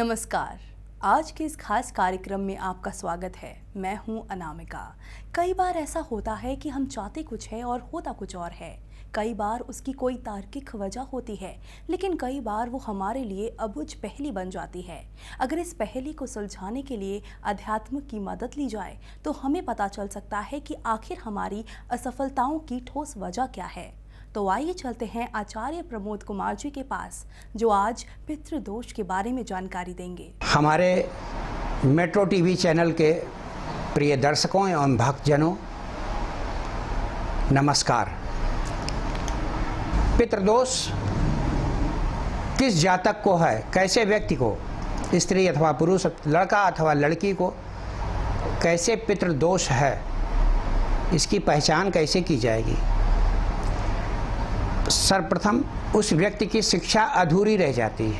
नमस्कार। आज के इस खास कार्यक्रम में आपका स्वागत है। मैं हूं अनामिका। कई बार ऐसा होता है कि हम चाहते कुछ है और होता कुछ और है। कई बार उसकी कोई तार्किक वजह होती है, लेकिन कई बार वो हमारे लिए अबुझ पहेली बन जाती है। अगर इस पहेली को सुलझाने के लिए अध्यात्म की मदद ली जाए तो हमें पता चल सकता है कि आखिर हमारी असफलताओं की ठोस वजह क्या है। तो आइए चलते हैं आचार्य प्रमोद कुमार जी के पास, जो आज पितृदोष के बारे में जानकारी देंगे। हमारे मेट्रो टीवी चैनल के प्रिय दर्शकों एवं भक्तजनों, नमस्कार। पितृदोष किस जातक को है, कैसे व्यक्ति को, स्त्री अथवा पुरुष, लड़का अथवा लड़की को कैसे पितृदोष है, इसकी पहचान कैसे की जाएगी। सर्वप्रथम उस व्यक्ति की शिक्षा अधूरी रह जाती है।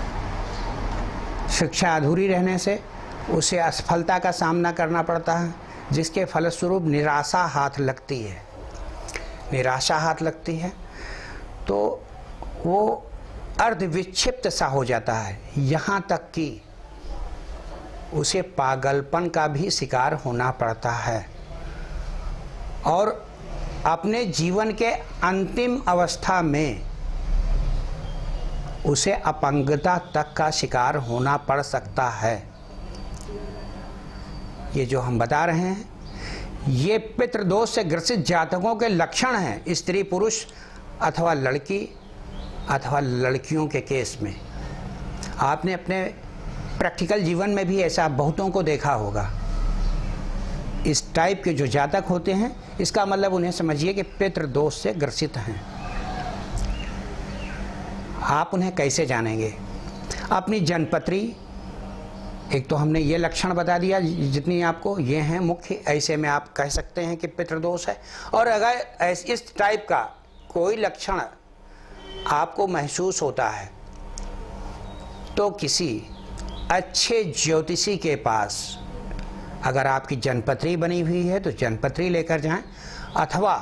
शिक्षा अधूरी रहने से उसे असफलता का सामना करना पड़ता है, जिसके फलस्वरूप निराशा हाथ लगती है। निराशा हाथ लगती है तो वो अर्धविक्षिप्त सा हो जाता है, यहाँ तक कि उसे पागलपन का भी शिकार होना पड़ता है और अपने जीवन के अंतिम अवस्था में उसे अपंगता तक का शिकार होना पड़ सकता है। ये जो हम बता रहे हैं, ये पितृदोष से ग्रसित जातकों के लक्षण हैं, स्त्री पुरुष अथवा लड़की अथवा लड़कियों के केस में। आपने अपने प्रैक्टिकल जीवन में भी ऐसा बहुतों को देखा होगा। इस टाइप के जो जातक होते हैं, इसका मतलब उन्हें समझिए कि पितृदोष से ग्रसित हैं। आप उन्हें कैसे जानेंगे? अपनी जन्मपत्री, एक तो हमने ये लक्षण बता दिया जितनी आपको, ये हैं मुख्य, ऐसे में आप कह सकते हैं कि पितृदोष है। और अगर इस टाइप का कोई लक्षण आपको महसूस होता है तो किसी अच्छे ज्योतिषी के पास, अगर आपकी जन्मपत्री बनी हुई है तो जन्मपत्री लेकर जाएं, अथवा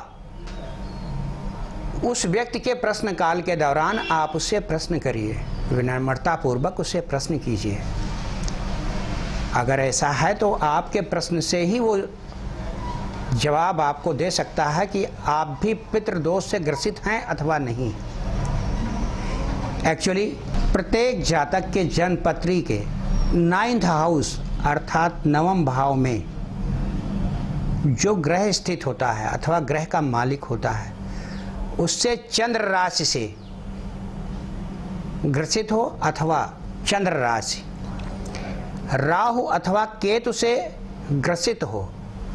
उस व्यक्ति के प्रश्न काल के दौरान आप उससे प्रश्न करिए, विनम्रतापूर्वक उससे प्रश्न कीजिए। अगर ऐसा है तो आपके प्रश्न से ही वो जवाब आपको दे सकता है कि आप भी पितृदोष से ग्रसित हैं अथवा नहीं। एक्चुअली प्रत्येक जातक के जन्मपत्री के 9th हाउस अर्थात 9वें भाव में जो ग्रह स्थित होता है अथवा ग्रह का मालिक होता है, उससे चंद्र राशि से ग्रसित हो अथवा चंद्र राशि राहु अथवा केतु से ग्रसित हो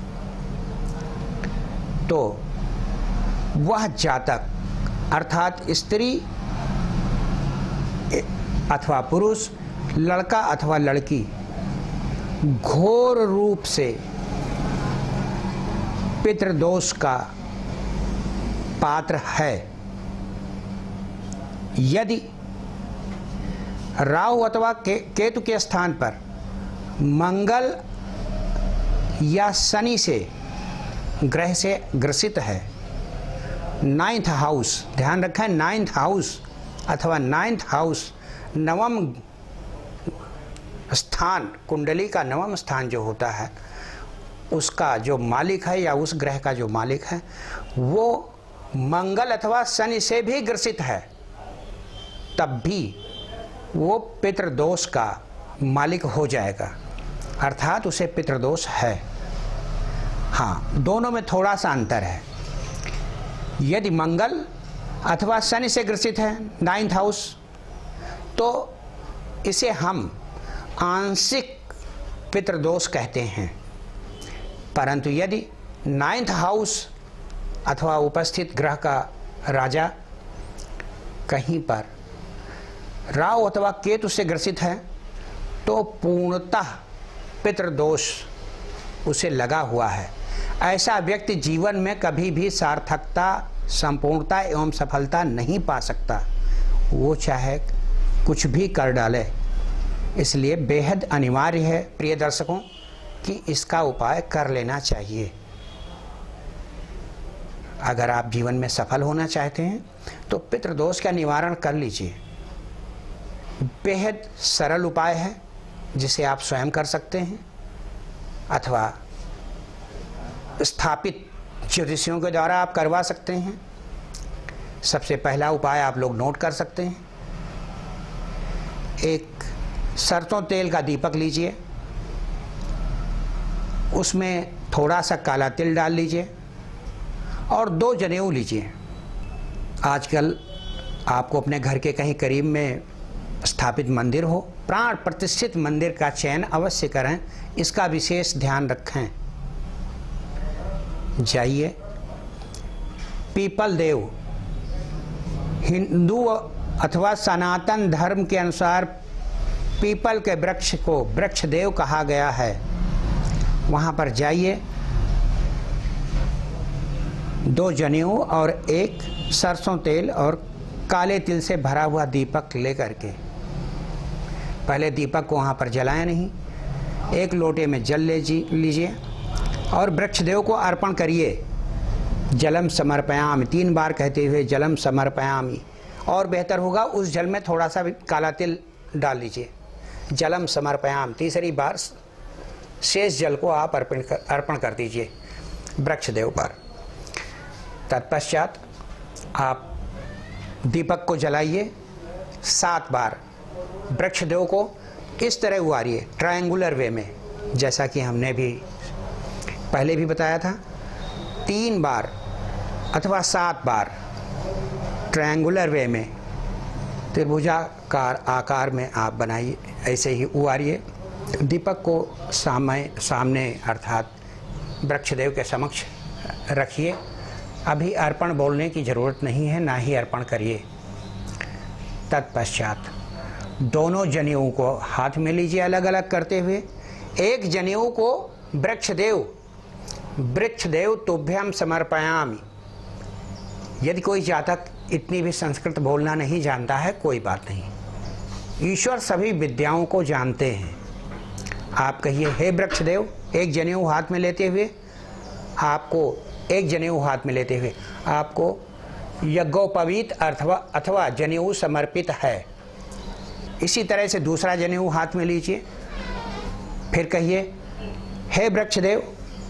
तो वह जातक अर्थात स्त्री अथवा पुरुष, लड़का अथवा लड़की घोर रूप से पितृदोष का पात्र है। यदि राहु अथवा केतु के स्थान पर मंगल या शनि से ग्रह से ग्रसित है, 9th हाउस, ध्यान रखें 9th हाउस अथवा 9th हाउस, 9वां स्थान, कुंडली का 9वां स्थान जो होता है, उसका जो मालिक है या उस ग्रह का जो मालिक है वो मंगल अथवा शनि से भी ग्रसित है, तब भी वो पितृदोष का मालिक हो जाएगा, अर्थात उसे पितृदोष है। हाँ, दोनों में थोड़ा सा अंतर है। यदि मंगल अथवा शनि से ग्रसित है 9th हाउस, तो इसे हम आंशिक पितृदोष कहते हैं। परंतु यदि 9th हाउस अथवा उपस्थित ग्रह का राजा कहीं पर राहु अथवा केतु से ग्रसित है तो पूर्णतः पितृदोष उसे लगा हुआ है। ऐसा व्यक्ति जीवन में कभी भी सार्थकता, संपूर्णता एवं सफलता नहीं पा सकता, वो चाहे कुछ भी कर डाले। इसलिए बेहद अनिवार्य है प्रिय दर्शकों कि इसका उपाय कर लेना चाहिए। अगर आप जीवन में सफल होना चाहते हैं तो पितृदोष का निवारण कर लीजिए। बेहद सरल उपाय है जिसे आप स्वयं कर सकते हैं अथवा स्थापित ज्योतिषियों के द्वारा आप करवा सकते हैं। सबसे पहला उपाय आप लोग नोट कर सकते हैं। एक सरसों तेल का दीपक लीजिए, उसमें थोड़ा सा काला तिल डाल लीजिए और 2 जनेऊ लीजिए। आजकल आपको अपने घर के कहीं करीब में स्थापित मंदिर हो, प्राण प्रतिष्ठित मंदिर का चयन अवश्य करें, इसका विशेष ध्यान रखें। जाइए, पीपल देव, हिंदू अथवा सनातन धर्म के अनुसार पीपल के वृक्ष को वृक्ष देव कहा गया है, वहाँ पर जाइए, 2 जनेऊ और 1 सरसों तेल और काले तिल से भरा हुआ दीपक लेकर के पहले दीपक को वहाँ पर जलाएं नहीं, 1 लोटे में जल लीजिए और वृक्षदेव को अर्पण करिए। जलम समर्पयामि 3 बार कहते हुए जलम समर्पयामि, और बेहतर होगा उस जल में थोड़ा सा काला तिल डाल लीजिए। जलम समर्पयामि, तीसरी बार शेष जल को आप अर्पण कर दीजिए वृक्षदेव पर। तत्पश्चात आप दीपक को जलाइए, 7 बार वृक्षदेव को इस तरह उबारिए ट्रायंगुलर वे में, जैसा कि हमने भी पहले भी बताया था। 3 बार अथवा 7 बार ट्रायंगुलर वे में त्रिभुजाकार आकार में आप बनाइए, ऐसे ही उबारिए। दीपक को सामने अर्थात वृक्षदेव के समक्ष रखिए। अभी अर्पण बोलने की ज़रूरत नहीं है, ना ही अर्पण करिए। तत्पश्चात दोनों जनेऊ को हाथ में लीजिए अलग अलग करते हुए। 1 जनेऊ को वृक्षदेव तुभ्यम समर्पयामि। यदि कोई जातक इतनी भी संस्कृत बोलना नहीं जानता है, कोई बात नहीं, ईश्वर सभी विद्याओं को जानते हैं। आप कहिए, हे वृक्षदेव, 1 जनेऊ हाथ में लेते हुए आपको यज्ञोपवीत अथवा जनेऊ समर्पित है। इसी तरह से दूसरा जनेऊ हाथ में लीजिए, फिर कहिए, हे वृक्षदेव,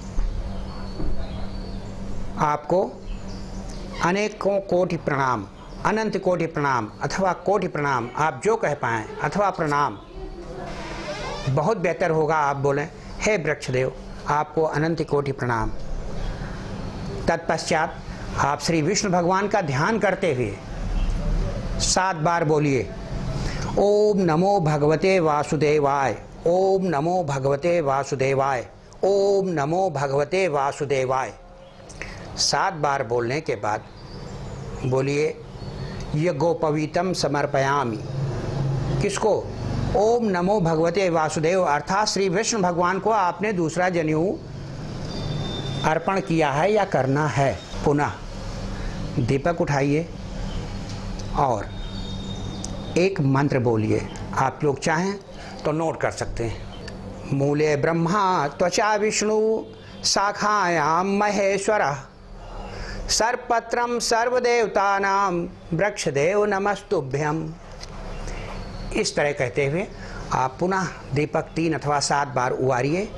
आपको अनेकों कोटि प्रणाम, अनंत कोटि प्रणाम अथवा कोटि प्रणाम, आप जो कह पाएँ, अथवा प्रणाम। बहुत बेहतर होगा आप बोलें, हे वृक्षदेव, आपको अनंत कोटि प्रणाम। तत्पश्चात आप श्री विष्णु भगवान का ध्यान करते हुए 7 बार बोलिए, ओम नमो भगवते वासुदेवाय, ओम नमो भगवते वासुदेवाय, ओम नमो भगवते वासुदेवाय। 7 बार बोलने के बाद बोलिए, यज्ञोपवीतम समर्पयामि। किसको? ओम नमो भगवते वासुदेव, अर्थात श्री विष्णु भगवान को आपने दूसरा जनेऊ अर्पण किया है या करना है। पुनः दीपक उठाइए और एक मंत्र बोलिए। आप लोग चाहें तो नोट कर सकते हैं। मूले ब्रह्मा त्वचा विष्णु शाखायां महेश्वरः सर्वपत्रं सर्वदेवतानां वृक्षदेव नमस्तुभ्यं। इस तरह कहते हुए आप पुनः दीपक 3 अथवा 7 बार उबारिए।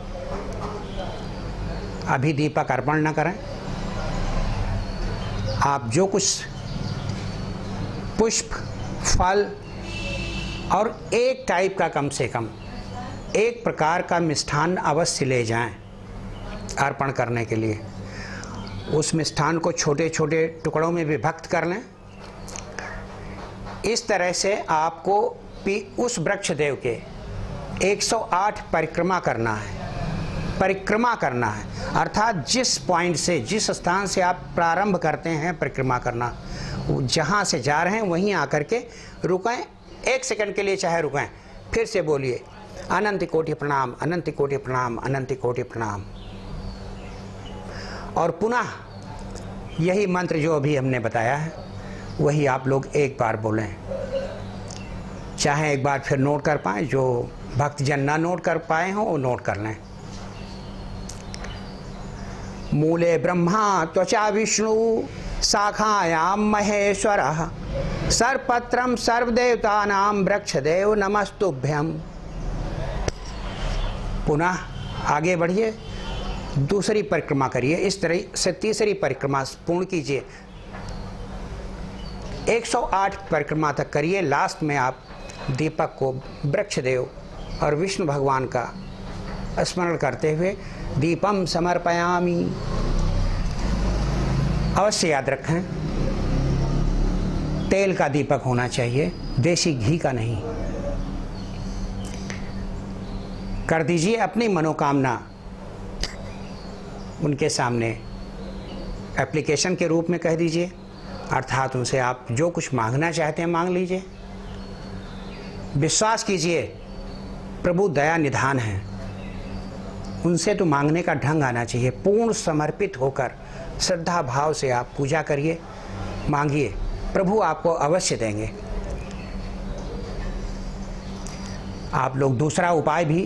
अभी दीपक अर्पण न करें। आप जो कुछ पुष्प, फल और एक टाइप का, कम से कम एक प्रकार का मिष्ठान अवश्य ले जाएं अर्पण करने के लिए। उस मिष्ठान को छोटे छोटे टुकड़ों में विभक्त कर लें। इस तरह से आपको उस वृक्षदेव के 108 परिक्रमा करना है। अर्थात जिस पॉइंट से, जिस स्थान से आप प्रारंभ करते हैं परिक्रमा करना, जहाँ से जा रहे हैं वहीं आकर के रुकें। 1 सेकंड के लिए चाहे रुकें, फिर से बोलिए, अनंत कोटि प्रणाम, अनंत कोटि प्रणाम, अनंत कोटि प्रणाम। और पुनः यही मंत्र जो अभी हमने बताया है वही आप लोग 1 बार बोलें। चाहे एक बार फिर नोट कर पाएँ, जो भक्तजन ना नोट कर पाए हों वो नोट कर लें। मूले ब्रह्मा त्वचा विष्णु शाखायां महेश्वरः सर्पत्रम सर्वदेवतानां वृक्षदेव नमस्तुभ्यम। पुनः आगे बढ़िए, दूसरी परिक्रमा करिए। इस तरह से तीसरी परिक्रमा पूर्ण कीजिए। 108 परिक्रमा तक करिए। लास्ट में आप दीपक को वृक्षदेव और विष्णु भगवान का स्मरण करते हुए दीपम समर्पयामि। अवश्य याद रखें, तेल का दीपक होना चाहिए, देसी घी का नहीं। कर दीजिए अपनी मनोकामना उनके सामने एप्लीकेशन के रूप में कह दीजिए, अर्थात उनसे आप जो कुछ मांगना चाहते हैं मांग लीजिए। विश्वास कीजिए प्रभु दया निधान है, उनसे तो मांगने का ढंग आना चाहिए। पूर्ण समर्पित होकर श्रद्धा भाव से आप पूजा करिए, मांगिए, प्रभु आपको अवश्य देंगे। आप लोग दूसरा उपाय भी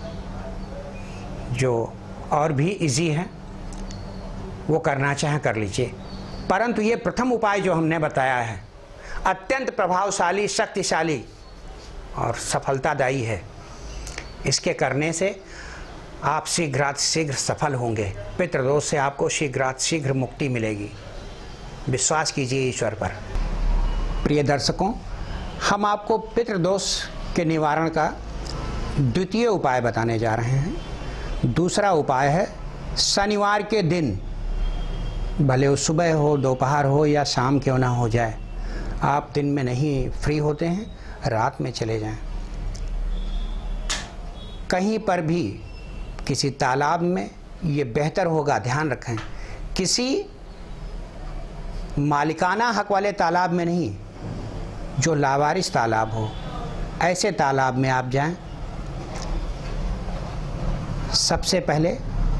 जो और भी इजी है वो करना चाहें कर लीजिए, परंतु ये प्रथम उपाय जो हमने बताया है अत्यंत प्रभावशाली, शक्तिशाली और सफलतादायी है। इसके करने से आप शीघ्रातिशीघ्र सफल होंगे। पितृदोष से आपको शीघ्रातिशीघ्र मुक्ति मिलेगी। विश्वास कीजिए ईश्वर पर। प्रिय दर्शकों, हम आपको पितृदोष के निवारण का द्वितीय उपाय बताने जा रहे हैं। दूसरा उपाय है शनिवार के दिन, भले वो सुबह हो, दोपहर हो या शाम क्यों ना हो जाए, आप दिन में नहीं फ्री होते हैं, रात में चले जाएं। कहीं पर भी किसी तालाब में, ये बेहतर होगा, ध्यान रखें, किसी मालिकाना हक वाले तालाब में नहीं, जो लावारिस तालाब हो, ऐसे तालाब में आप जाएं। सबसे पहले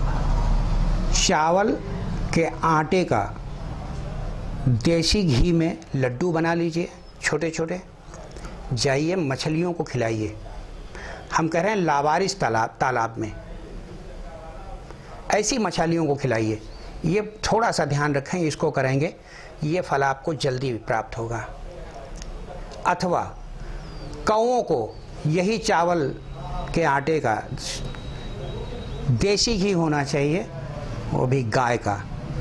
चावल के आटे का देसी घी में लड्डू बना लीजिए छोटे छोटे, जाइए मछलियों को खिलाइए। हम कह रहे हैं लावारिस तालाब में ऐसी मछलियों को खिलाइए। ये थोड़ा सा ध्यान रखें, इसको करेंगे ये फल आपको जल्दी प्राप्त होगा। अथवा कौओं को यही चावल के आटे का देसी घी होना चाहिए, वो भी गाय का,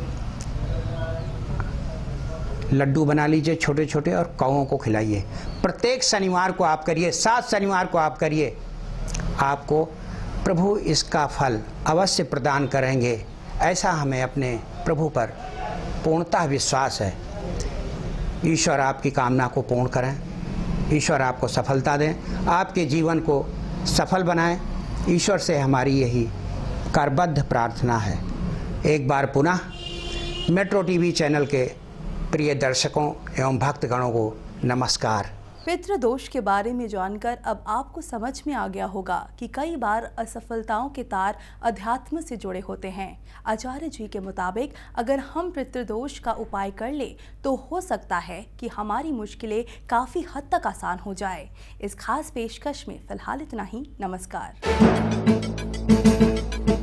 लड्डू बना लीजिए छोटे छोटे और कौओं को खिलाइए। प्रत्येक शनिवार को आप करिए, 7 शनिवार को आप करिए, आपको प्रभु इसका फल अवश्य प्रदान करेंगे। ऐसा हमें अपने प्रभु पर पूर्णतः विश्वास है। ईश्वर आपकी कामना को पूर्ण करें, ईश्वर आपको सफलता दें, आपके जीवन को सफल बनाएं। ईश्वर से हमारी यही करबद्ध प्रार्थना है। एक बार पुनः मेट्रो टीवी चैनल के प्रिय दर्शकों एवं भक्तगणों को नमस्कार। पितृदोष के बारे में जानकर अब आपको समझ में आ गया होगा कि कई बार असफलताओं के तार अध्यात्म से जुड़े होते हैं। आचार्य जी के मुताबिक अगर हम पितृदोष का उपाय कर ले तो हो सकता है कि हमारी मुश्किलें काफ़ी हद तक आसान हो जाए। इस खास पेशकश में फिलहाल इतना ही। नमस्कार।